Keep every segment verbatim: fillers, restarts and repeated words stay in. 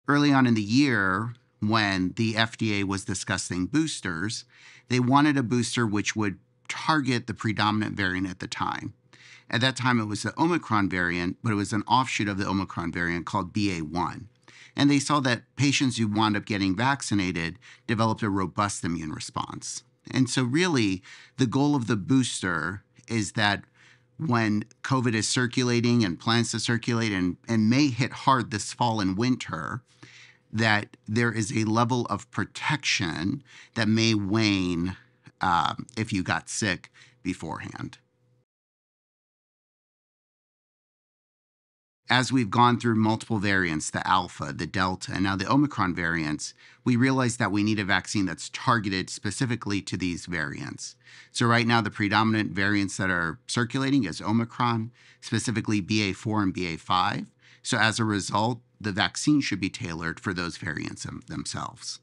Early on in the year, when the F D A was discussing boosters, they wanted a booster which would target the predominant variant at the time. At that time, it was the Omicron variant, but it was an offshoot of the Omicron variant called B A one. And they saw that patients who wound up getting vaccinated developed a robust immune response. And so, really, the goal of the booster is that when COVID is circulating and plans to circulate and, and may hit hard this fall and winter, that there is a level of protection that may wane um, if you got sick beforehand. As we've gone through multiple variants, the Alpha, the Delta, and now the Omicron variants, we realized that we need a vaccine that's targeted specifically to these variants. So right now, the predominant variants that are circulating is Omicron, specifically B A four and B A five. So as a result, the vaccine should be tailored for those variants them- themselves.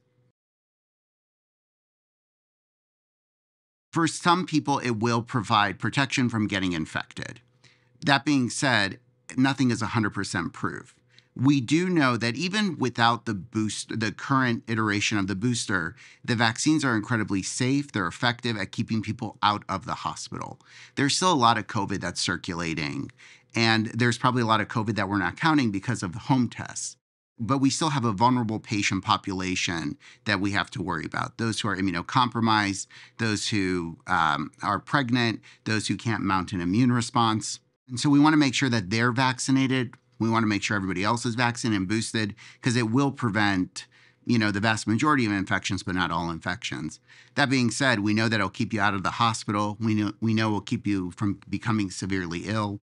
For some people, it will provide protection from getting infected. That being said, nothing is one hundred percent proof. We do know that even without the boost, the current iteration of the booster, the vaccines are incredibly safe. They're effective at keeping people out of the hospital. There's still a lot of COVID that's circulating, and there's probably a lot of COVID that we're not counting because of home tests. But we still have a vulnerable patient population that we have to worry about. Those who are immunocompromised, those who um, are pregnant, those who can't mount an immune response. And so we want to make sure that they're vaccinated. We want to make sure everybody else is vaccinated and boosted because it will prevent, you know, the vast majority of infections, but not all infections. That being said, we know that it'll keep you out of the hospital. We know we know it will keep you from becoming severely ill.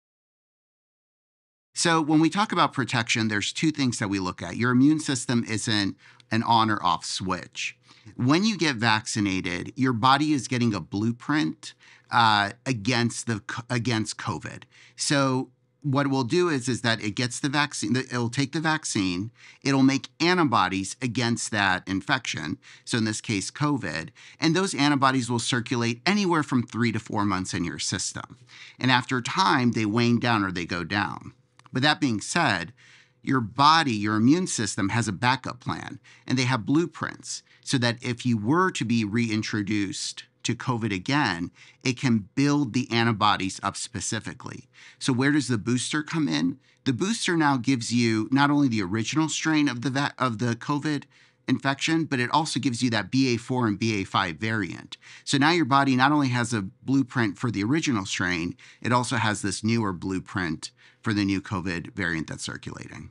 So when we talk about protection, there's two things that we look at. Your immune system isn't an on or off switch. When you get vaccinated, your body is getting a blueprint uh, against the against COVID. So what it will do is, is that it gets the vaccine, it'll take the vaccine, it'll make antibodies against that infection. So in this case, COVID, and those antibodies will circulate anywhere from three to four months in your system. And after time, they wane down or they go down. But that being said, your body, your immune system has a backup plan, and they have blueprints so that if you were to be reintroduced to COVID again, it can build the antibodies up specifically. So where does the booster come in? The booster now gives you not only the original strain of the va- of the COVID infection, but it also gives you that B A four and B A five variant. So now your body not only has a blueprint for the original strain, it also has this newer blueprint for the new COVID variant that's circulating.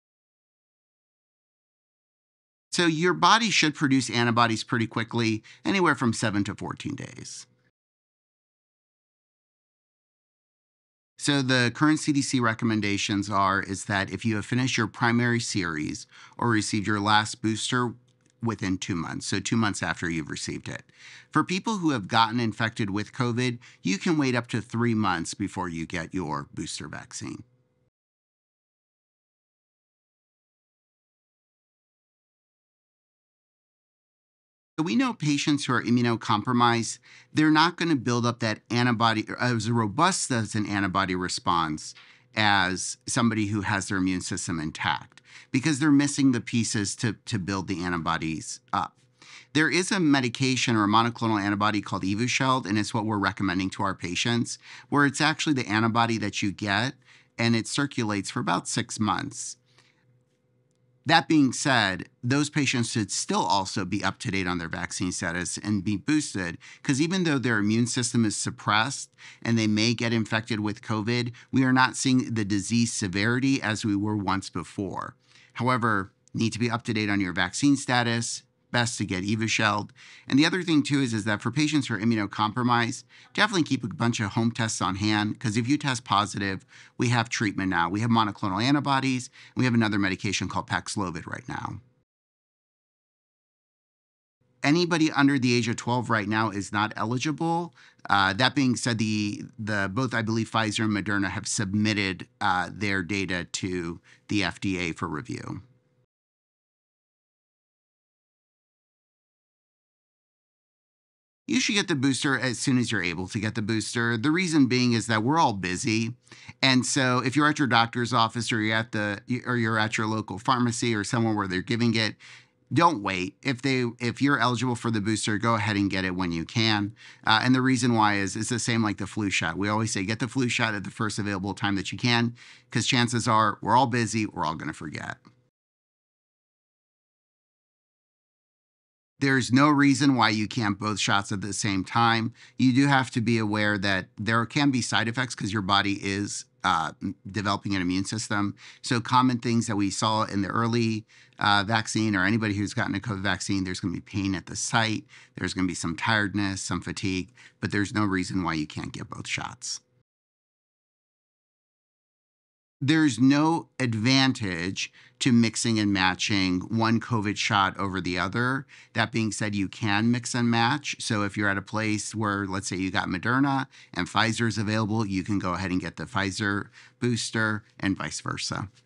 So your body should produce antibodies pretty quickly, anywhere from seven to fourteen days. So the current C D C recommendations are is that if you have finished your primary series or received your last booster within two months, so two months after you've received it. For people who have gotten infected with COVID, you can wait up to three months before you get your booster vaccine. So we know patients who are immunocompromised, they're not going to build up that antibody as robust as an antibody response as somebody who has their immune system intact because they're missing the pieces to, to build the antibodies up. There is a medication or a monoclonal antibody called Evusheld, and it's what we're recommending to our patients, where it's actually the antibody that you get and it circulates for about six months. That being said, those patients should still also be up to date on their vaccine status and be boosted because even though their immune system is suppressed and they may get infected with COVID, we are not seeing the disease severity as we were once before. However, need to be up to date on your vaccine status, best to get Evusheld. And the other thing too is, is that for patients who are immunocompromised, definitely keep a bunch of home tests on hand because if you test positive, we have treatment now. We have monoclonal antibodies. And we have another medication called Paxlovid right now. Anybody under the age of twelve right now is not eligible. Uh, that being said, the the both I believe Pfizer and Moderna have submitted uh, their data to the F D A for review. You should get the booster as soon as you're able to get the booster. The reason being is that we're all busy. And so if you're at your doctor's office or you're at the or you're at your local pharmacy or somewhere where they're giving it, don't wait. If they if you're eligible for the booster, go ahead and get it when you can. Uh, and the reason why is it's the same like the flu shot. We always say get the flu shot at the first available time that you can, because chances are we're all busy, we're all going to forget. There's no reason why you can't both shots at the same time. You do have to be aware that there can be side effects because your body is uh, developing an immune system. So common things that we saw in the early uh, vaccine or anybody who's gotten a COVID vaccine, there's going to be pain at the site. There's going to be some tiredness, some fatigue, but there's no reason why you can't get both shots. There's no advantage to mixing and matching one COVID shot over the other. That being said, you can mix and match. So if you're at a place where, let's say you got Moderna and Pfizer's available, you can go ahead and get the Pfizer booster and vice versa.